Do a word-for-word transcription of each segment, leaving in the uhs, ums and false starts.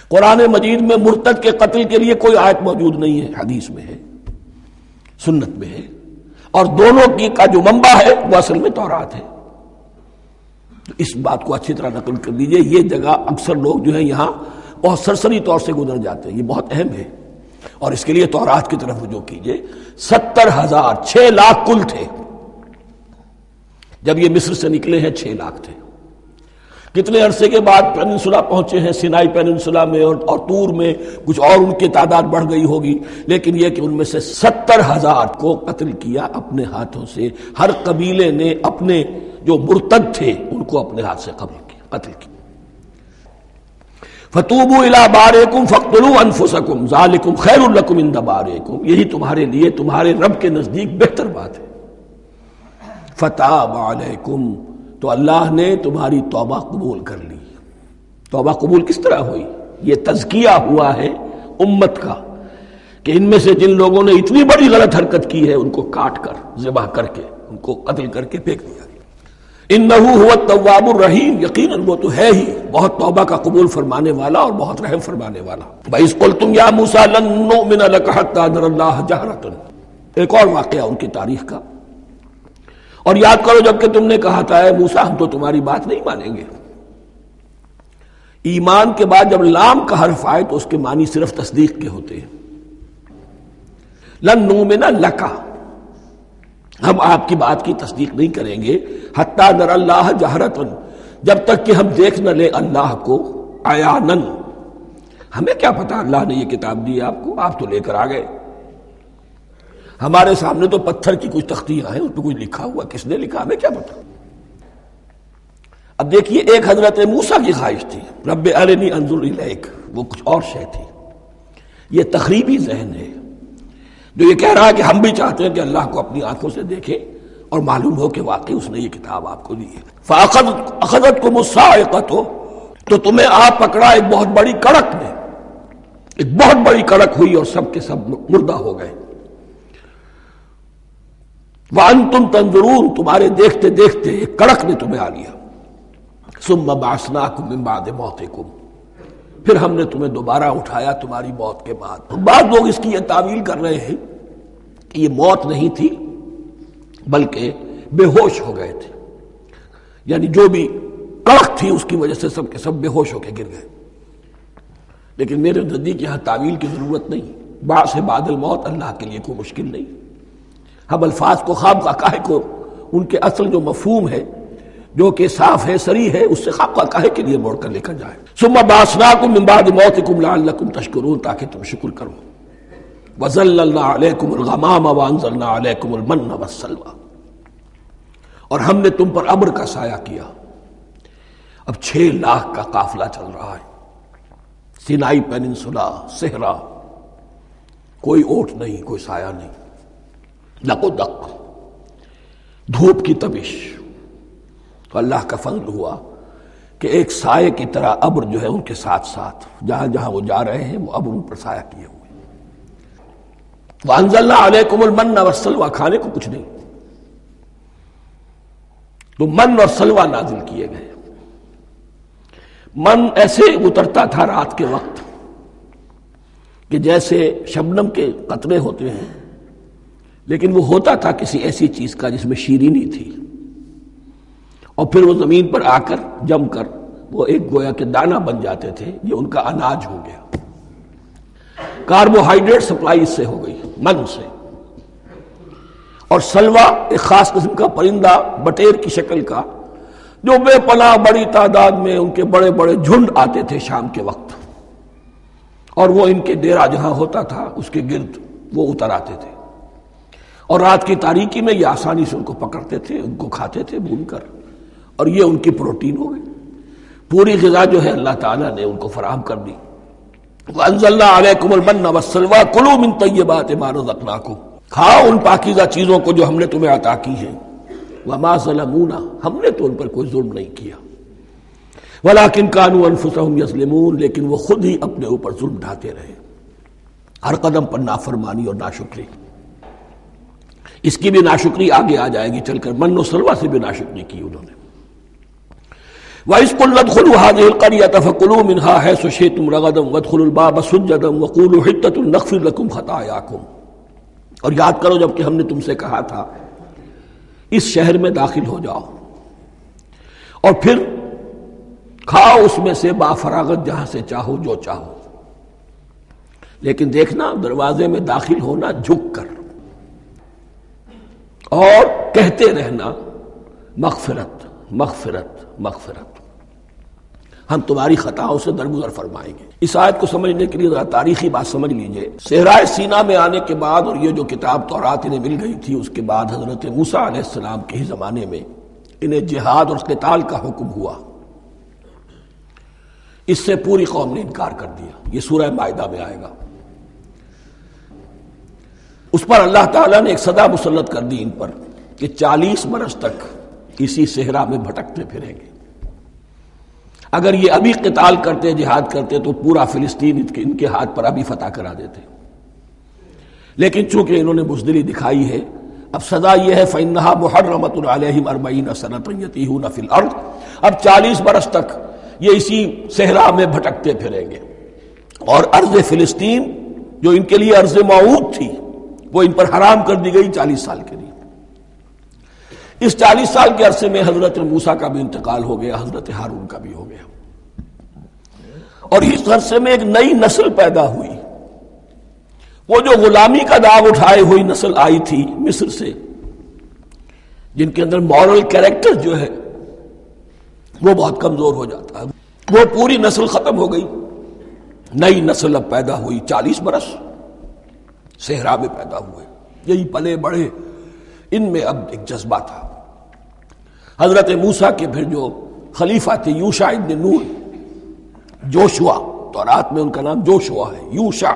قرآن مجید میں مرتد کے قتل کے لیے کوئی آیت موجود نہیں ہے، حدیث میں ہے، سنت میں ہے، اور دونوں کی کا جو منبع ہے وہ اصل میں تورات ہے۔ تو اس بات کو اچھی طرح نقل کر لیجئے، یہ جگہ اکثر لوگ جو ہیں یہاں بہت سرسری طور سے گزر جاتے ہیں، یہ بہت اہم ہے، اور اس کے لیے تورات کی طرف رجوع کیجئے۔ ستر ہزار چھ لاکھ کل تھے جب یہ مصر سے نکلے ہیں، چھ لاکھ تھے۔ کتنے عرصے کے بعد پیننسولا پہنچے ہیں، سینائی پیننسولا میں اور اور طور میں، کچھ اور ان کی تعداد بڑھ گئی ہوگی، لیکن یہ کہ ان میں سے ستر ہزار کو قتل کیا اپنے ہاتھوں سے۔ ہر قبیلے نے اپنے جو مرتد تھے ان کو اپنے ہاتھ سے قتل کیا قتل کیا فَتُوبُوا إِلَىٰ بَارِئِكُمْ فَاقْتُلُوا أَنفُسَكُمْ ذَٰلِكُمْ خَيْرٌ لَكُمْ عِندَ بَارِئِكُمْ، یہی تمہارے لیے تمہارے رب کے نزدیک بہتر بات ہے۔ فَتَابَ عَلَيْكُمْ، تو اللہ نے تمہاری توبہ قبول کر لی۔ توبہ قبول کس طرح ہوئی؟ یہ تزکیہ ہوا ہے امت کا کہ ان میں سے جن لوگوں نے اتنی بڑی غلط حرکت کی ہے ان کو کاٹ کر، ذبح کر کے، ان کو قتل کر کے پھینک دیا گیا۔ انہ هو التواب الرحیم، یقیناً وہ تو ہے ہی بہت توبہ کا قبول فرمانے والا اور بہت رحم فرمانے والا۔ وَإِذْ قُلْتُمْ يَا مُوسَىٰ لَن نُّؤْمِنَ لَكَ حَتَّىٰ نَرَى اللَّهَ جَهْرَةً، ایک اور واقعہ ان کی تاریخ کا۔ اور یاد کرو جب کہ تم نے کہا تھا اے موسیٰ ہم تو تمہاری بات نہیں مانیں گے۔ ایمان کے بعد جب لام کا حرف آئے تو اس کے معنی صرف تصدیق کے ہوتے ہیں۔ لن نؤمن لک، ہم آپ کی بات کی تصدیق نہیں کریں گے، حتی نر اللہ جہرتن، جب تک کہ ہم دیکھ نہ لیں اللہ کو عیانن۔ ہمیں کیا پتا اللہ نے یہ کتاب دی آپ کو، آپ تو لے کر آ گئے، ہمارے سامنے تو پتھر کی کچھ تختیاں ہیں، اس پہ کچھ لکھا ہوا، کس نے لکھا ہمیں کیا پتا۔ اب دیکھیے ایک حضرت موسیٰ کی خواہش تھی رب ارنی انظر الیک، وہ کچھ اور شے تھی۔ یہ تخریبی ذہن ہے جو یہ کہہ رہا ہے کہ ہم بھی چاہتے ہیں کہ اللہ کو اپنی آنکھوں سے دیکھیں اور معلوم ہو کہ واقعی اس نے یہ کتاب آپ کو دی ہے۔ فَأَخَذَتْكُمُ الصَّاعِقَةُ، تو تمہیں آپ پکڑا ایک بہت بڑی کڑک نے، ایک بہت بڑی کڑک ہوئی اور سب کے سب مردہ ہو گئے۔ وَأَنْتُمْ تَنظُرُونَ، تمہارے دیکھتے دیکھتے ایک کڑک نے تمہیں آ لیا۔ ثُمَّ بَعَثْنَاكُم مِّن بَعْدِ مَوْتِكُمْ، پھر ہم نے تمہیں دوبارہ اٹھایا تمہاری موت کے بعد۔ بعض لوگ اس کی یہ تعویل کر رہے ہیں کہ یہ موت نہیں تھی بلکہ بے ہوش ہو گئے تھے، یعنی جو بھی کڑک تھی اس کی وجہ سے سب کے سب بے ہوش ہو کے گر گئے۔ لیکن میرے نزدیک یہاں تعویل کی ضرورت نہیں، بعث بعد الموت اللہ کے لیے کوئی مشکل نہیں۔ ہم الفاظ کو خواب کا کاہے کو ان کے اصل جو مفہوم ہے جو کہ صاف ہے، صریح ہے، اس سے خواب کا کاہے کے لیے موڑ کر لے کر جائے۔ ثم بعثناکم من بعد موتکم لعلکم تشکرون، تاکہ تم شکر کرو۔ وظللنا علیکم الغمام وانزلنا علیکم المن والسلوى، اور ہم نے تم پر ابر کا سایہ کیا۔ اب چھ لاکھ کا قافلہ چل رہا ہے، سینائی پیننسولا، صحرا، کوئی اوٹ نہیں، کوئی سایہ نہیں، لق و دق، دھوپ کی تپش۔ تو اللہ کا فضل ہوا کہ ایک سائے کی طرح ابر جو ہے ان کے ساتھ ساتھ جہاں جہاں وہ جا رہے ہیں وہ ابر ان پر سایہ کیے ہوئے۔ وَأَنزَلْنَا عَلَيْكُمُ الْمَنَّ وَالسَّلْوَىٰ، کھانے کو کچھ نہیں، تو من اور سلوہ نازل کیے گئے۔ من ایسے اترتا تھا رات کے وقت کہ جیسے شبنم کے قطرے ہوتے ہیں، لیکن وہ ہوتا تھا کسی ایسی چیز کا جس میں شیرینی تھی، اور پھر وہ زمین پر آ کر جم کر وہ ایک گویا کے دانہ بن جاتے تھے، یہ ان کا اناج ہو گیا۔ کاربوہائیڈریٹ سپلائی اس سے ہو گئی، من سے۔ اور سلوہ ایک خاص قسم کا پرندہ بٹیر کی شکل کا جو بے پناہ بڑی تعداد میں ان کے بڑے بڑے جھنڈ آتے تھے شام کے وقت، اور وہ ان کے ڈیرا جہاں ہوتا تھا اس کے گرد وہ اتر آتے تھے، اور رات کی تاریکی میں یہ آسانی سے ان کو پکڑتے تھے، ان کو کھاتے تھے بھون کر، اور یہ ان کی پروٹین ہو گئی۔ پوری غذا جو ہے اللہ تعالیٰ نے ان کو فراہم کر دی۔ وَأَنزَلْنَا عَلَيْكُمُ الْمَنَّ وَالسَّلْوَىٰ كُلُوا مِن طَيِّبَاتِ مَا رَزَقْنَاكُمْ، کھاؤ ان پاکیزہ چیزوں کو جو ہم نے تمہیں عطا کی ہیں۔ وَمَا ظَلَمُونَا، ہم نے تو ان پر کوئی ظلم نہیں کیا، وَلَٰكِن كَانُوا أَنفُسَهُمْ يَظْلِمُونَ، لیکن وہ خود ہی اپنے اوپر ظلم ڈھاتے رہے، ہر قدم پر نافرمانی اور ناشکری۔ اس کی بھی ناشکری آگے آ جائے گی چل کر، من و سلوہ سے بھی ناشکری کی انہوں نے۔ وَإِذْ قُلْنَا ادْخُلُوا هَٰذِهِ الْقَرْيَةَ فَكُلُوا مِنْهَا حَيْثُ شِئْتُمْ رَغَدًا وَادْخُلُوا الْبَابَ سُجَّدًا وَقُولُوا حِطَّةٌ نَغْفِرْ لَكُمْ خَطَايَاكُمْ۔ اور یاد کرو جب کہ ہم نے تم سے کہا تھا اس شہر میں داخل ہو جاؤ اور پھر کھاؤ اس میں سے بافراغت جہاں سے چاہو جو چاہو، لیکن دیکھنا دروازے میں داخل ہونا جھک کر اور کہتے رہنا مغفرت مغفرت مغفرت، ہم تمہاری خطاؤں سے درگزر فرمائیں گے۔ اس آیت کو سمجھنے کے لیے ذرا تاریخی بات سمجھ لیجئے۔ صحرائے سینا میں آنے کے بعد اور یہ جو کتاب تورات انہیں مل گئی تھی، اس کے بعد حضرت موسیٰ علیہ السلام کے ہی زمانے میں انہیں جہاد اور قتال کا حکم ہوا۔ اس سے پوری قوم نے انکار کر دیا، یہ سورہ مائدہ میں آئے گا۔ اس پر اللہ تعالیٰ نے ایک سزا مسلط کر دی ان پر کہ چالیس برس تک اسی صحرا میں بھٹکتے پھریں گے۔ اگر یہ ابھی قتال کرتے جہاد کرتے تو پورا فلسطین ان کے ہاتھ پر ابھی فتح کرا دیتے، لیکن چونکہ انہوں نے بزدلی دکھائی ہے، اب سزا یہ ہے فَإِنَّهَا مُحَرَّمَةٌ عَلَيْهِمْ أَرْبَعِينَ سَنَةً يَتِيهُونَ فِي الْأَرْضِ، اب چالیس برس تک یہ اسی صحرا میں بھٹکتے پھریں گے، اور ارض فلسطین جو ان کے لیے ارض موعود تھی وہ ان پر حرام کر دی گئی چالیس سال کے لیے۔ اس چالیس سال کے عرصے میں حضرت موسیٰ کا بھی انتقال ہو گیا، حضرت ہارون کا بھی ہو گیا، اور اس عرصے میں ایک نئی نسل پیدا ہوئی۔ وہ جو غلامی کا داغ اٹھائے ہوئی نسل آئی تھی مصر سے، جن کے اندر مورل کیریکٹر جو ہے وہ بہت کمزور ہو جاتا ہے، وہ پوری نسل ختم ہو گئی، نئی نسل اب پیدا ہوئی۔ چالیس برس صحرا میں پیدا ہوئے، یہی پلے بڑھے، ان میں اب ایک جذبہ تھا۔ حضرت موسیٰ کے پھر جو خلیفہ تھے یوشع ابن نون، جوشوا، تورات میں ان کا نام جوشوا ہے، یوشع،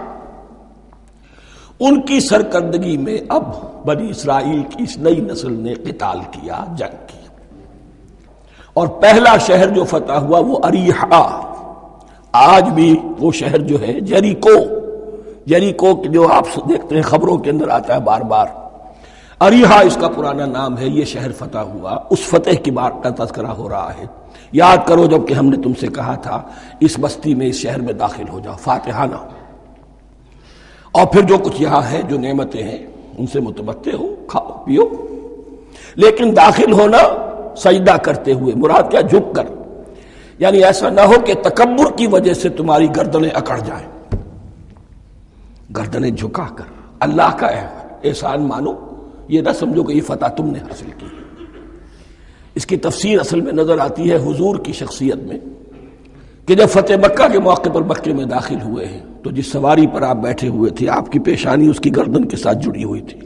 ان کی سرکردگی میں اب بنی اسرائیل کی اس نئی نسل نے قتال کیا، جنگ کی، اور پہلا شہر جو فتح ہوا وہ اریحا۔ آج بھی وہ شہر جو ہے جیریکو، جیریکو جو آپ دیکھتے ہیں خبروں کے اندر آتا ہے بار بار، اریحا اس کا پرانا نام ہے، یہ شہر فتح ہوا، اس فتح کی بات کا تذکرہ ہو رہا ہے۔ یاد کرو جب کہ ہم نے تم سے کہا تھا اس بستی میں، اس شہر میں داخل ہو جاؤ فاتحانہ، اور پھر جو کچھ یہاں ہے، جو نعمتیں ہیں ان سے متمتع ہو، کھاؤ پیو، لیکن داخل ہونا سجدہ کرتے ہوئے، مراد کیا؟ جھک کر، یعنی ایسا نہ ہو کہ تکبر کی وجہ سے تمہاری گردنیں اکڑ جائیں، گردنیں جھکا کر اللہ کا احسان مانو، یہ نہ سمجھو کہ یہ فتح تم نے حاصل کی۔ اس کی تفسیر اصل میں نظر آتی ہے حضور کی شخصیت میں، کہ جب فتح مکہ کے موقع پر مکے میں داخل ہوئے ہیں تو جس سواری پر آپ بیٹھے ہوئے تھے آپ کی پیشانی اس کی گردن کے ساتھ جڑی ہوئی تھی۔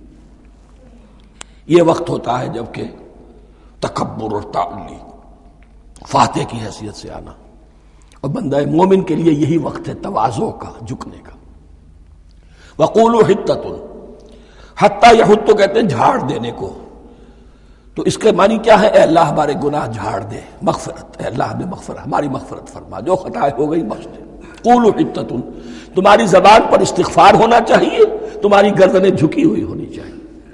یہ وقت ہوتا ہے جب کہ تکبر اور تعلی، فاتح کی حیثیت سے آنا، اور بندہ مومن کے لیے یہی وقت ہے تواضع کا، جھکنے کا۔ وَقُولُوا حِطَّةٌ، حتیٰ یحط کہتے ہیں جھاڑ دینے کو، تو اس کے معنی کیا ہے؟ اے اللہ ہمارے گناہ جھاڑ دے، مغفرت، اے اللہ ہمیں مغفرت، ہماری مغفرت فرما، جو خطائیں ہو گئی بخش دے۔ قولوا حِطَّةٌ، تمہاری زبان پر استغفار ہونا چاہیے، تمہاری گردنیں جھکی ہوئی ہونی چاہیے۔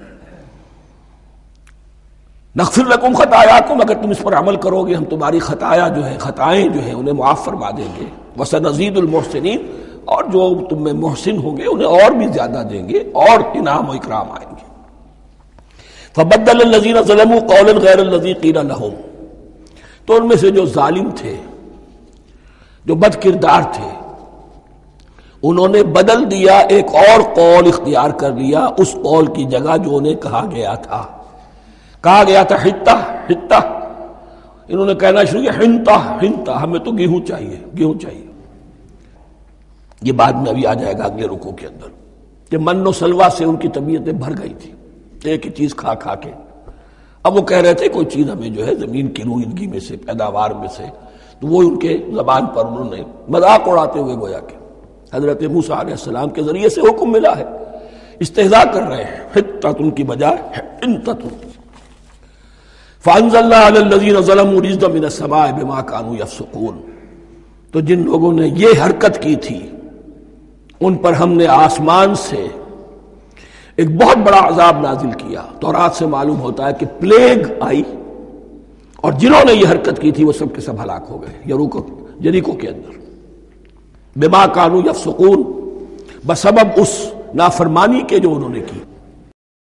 نغفر لکم خطایاکم، اگر تم اس پر عمل کرو گے ہم تمہاری خطایا جو ہے، خطائیں جو ہیں انہیں معاف فرما دیں گے۔ وسنزید المحسنین، اور جو تم میں محسن ہوں گے انہیں اور بھی زیادہ دیں گے، اور انعام و اکرام آئیں گے۔ فبدل الذین ظلموا قولا غیر الذی قیل لہم، تو ان میں سے جو ظالم تھے، جو بد کردار تھے، انہوں نے بدل دیا، ایک اور قول اختیار کر لیا اس قول کی جگہ جو انہیں کہا گیا تھا۔ کہا گیا تھا حتہ حتہ، انہوں نے کہنا شروع کیا ہنتا ہنتا، ہمیں تو گیہوں چاہیے گیہوں چاہیے۔ یہ بعد میں ابھی آ جائے گا اگلے رکوع کے اندر کہ من و سلوہ سے ان کی طبیعتیں بھر گئی تھی ایک ہی چیز کھا کھا کے۔ اب وہ کہہ رہے تھے کوئی چیز ہمیں جو ہے زمین کی روئیدگی میں سے، پیداوار میں سے، تو وہ ان کے زبان پر انہوں نے مذاق اڑاتے ہوئے گویا کہ حضرت موسیٰ علیہ السلام کے ذریعے سے حکم ملا ہے، استہزاء کر رہے ہیں، حتۃ کی بجائے حنتۃ۔ فانزلنا علی الذین ظلموا رجزا من السماء بما كانوا یفسقون، تو جن لوگوں نے یہ حرکت کی تھی ان پر ہم نے آسمان سے ایک بہت بڑا عذاب نازل کیا۔ تورات سے معلوم ہوتا ہے کہ پلیگ آئی اور جنہوں نے یہ حرکت کی تھی وہ سب کے سب ہلاک ہو گئے یروکو یریکو کے اندر، بما کانوا یفسقون، بسبب اس نافرمانی کے جو انہوں نے کی۔